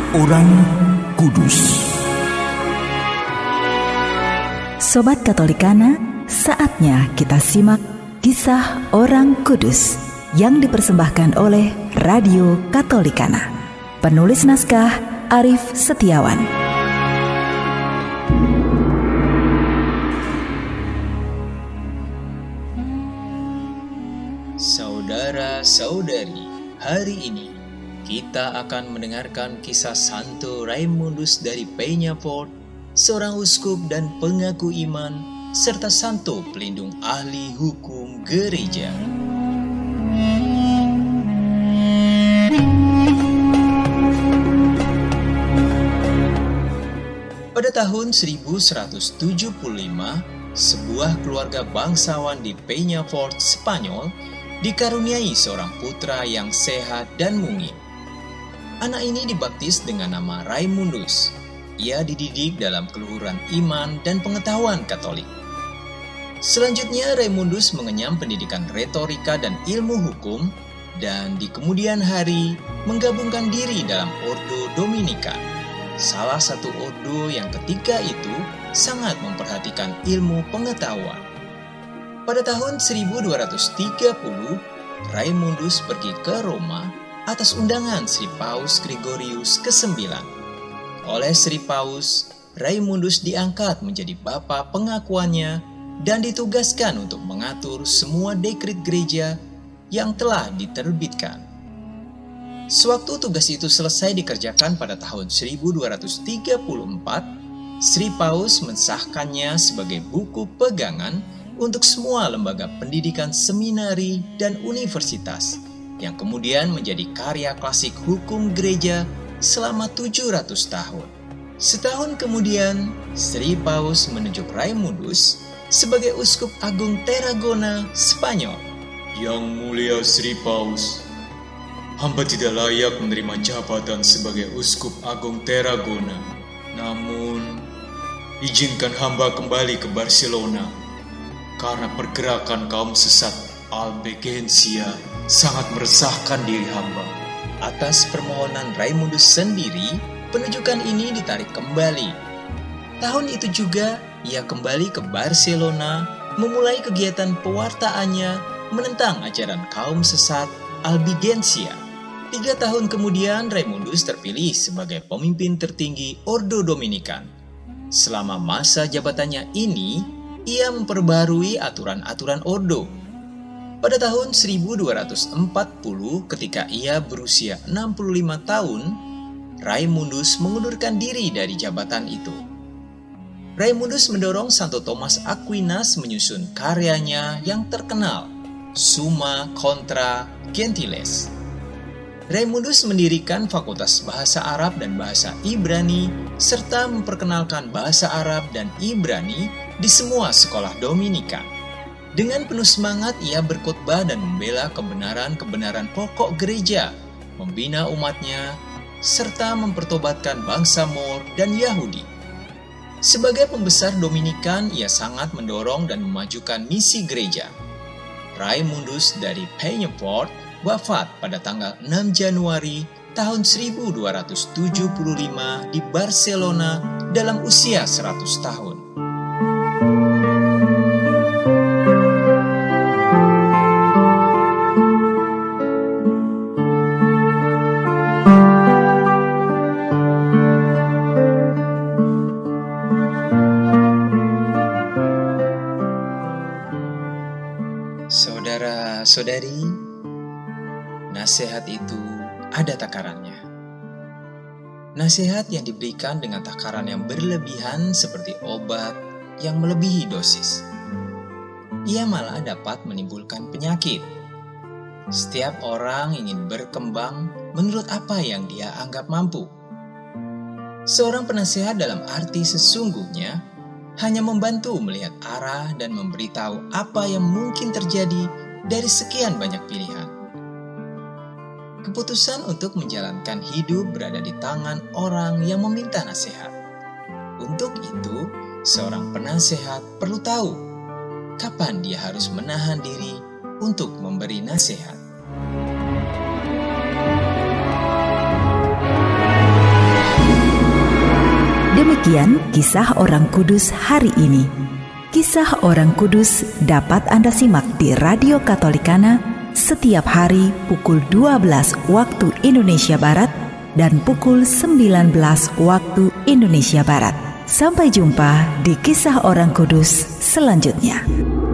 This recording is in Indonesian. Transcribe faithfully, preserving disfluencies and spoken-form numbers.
Orang Kudus. Sobat Katolikana, saatnya kita simak kisah orang kudus yang dipersembahkan oleh Radio Katolikana. Penulis naskah Arif Setiawan. Saudara-saudari, hari ini kita akan mendengarkan kisah Santo Raimundus dari Peñafort, seorang uskup dan pengaku iman, serta santo pelindung ahli hukum gereja. Pada tahun seribu seratus tujuh puluh lima, sebuah keluarga bangsawan di Peñafort, Spanyol, dikaruniai seorang putra yang sehat dan mungil. Anak ini dibaptis dengan nama Raimundus. Ia dididik dalam keluhuran iman dan pengetahuan Katolik. Selanjutnya Raimundus mengenyam pendidikan retorika dan ilmu hukum, dan di kemudian hari menggabungkan diri dalam Ordo Dominikan, salah satu ordo yang ketika itu sangat memperhatikan ilmu pengetahuan. Pada tahun seribu dua ratus tiga puluh, Raimundus pergi ke Roma atas undangan Sri Paus Gregorius kesembilan. Oleh Sri Paus, Raimundus diangkat menjadi bapa pengakuannya dan ditugaskan untuk mengatur semua dekret gereja yang telah diterbitkan. Sewaktu tugas itu selesai dikerjakan pada tahun seribu dua ratus tiga puluh empat, Sri Paus mensahkannya sebagai buku pegangan untuk semua lembaga pendidikan seminari dan universitas, yang kemudian menjadi karya klasik hukum gereja selama tujuh ratus tahun. Setahun kemudian, Sri Paus menunjuk Raimundus sebagai uskup agung Tarragona, Spanyol. Yang mulia Sri Paus, hamba tidak layak menerima jabatan sebagai uskup agung Tarragona. Namun, izinkan hamba kembali ke Barcelona, karena pergerakan kaum sesat Albigensia sangat meresahkan diri hamba. Atas permohonan Raimundus sendiri, penunjukan ini ditarik kembali. Tahun itu juga, ia kembali ke Barcelona, memulai kegiatan pewartaannya menentang ajaran kaum sesat Albigensia. Tiga tahun kemudian, Raimundus terpilih sebagai pemimpin tertinggi Ordo Dominikan. Selama masa jabatannya ini, ia memperbarui aturan-aturan ordo. Pada tahun seribu dua ratus empat puluh, ketika ia berusia enam puluh lima tahun, Raimundus mengundurkan diri dari jabatan itu. Raimundus mendorong Santo Thomas Aquinas menyusun karyanya yang terkenal, Summa Contra Gentiles. Raimundus mendirikan Fakultas Bahasa Arab dan Bahasa Ibrani, serta memperkenalkan bahasa Arab dan Ibrani di semua sekolah Dominikan. Dengan penuh semangat ia berkhotbah dan membela kebenaran-kebenaran pokok gereja, membina umatnya, serta mempertobatkan bangsa Moor dan Yahudi. Sebagai pembesar Dominikan, ia sangat mendorong dan memajukan misi gereja. Raimundus dari Peñafort wafat pada tanggal enam Januari tahun seribu dua ratus tujuh puluh lima di Barcelona dalam usia seratus tahun. Saudara-saudari, nasihat itu ada takarannya. Nasihat yang diberikan dengan takaran yang berlebihan seperti obat yang melebihi dosis, ia malah dapat menimbulkan penyakit. Setiap orang ingin berkembang menurut apa yang dia anggap mampu. Seorang penasehat dalam arti sesungguhnya hanya membantu melihat arah dan memberitahu apa yang mungkin terjadi dari sekian banyak pilihan. Keputusan untuk menjalankan hidup berada di tangan orang yang meminta nasihat. Untuk itu, seorang penasehat perlu tahu kapan dia harus menahan diri untuk memberi nasihat. Demikian kisah orang kudus hari ini. Kisah orang kudus dapat Anda simak di Radio Katolikana setiap hari pukul dua belas waktu Indonesia Barat dan pukul sembilan belas waktu Indonesia Barat. Sampai jumpa di kisah orang kudus selanjutnya.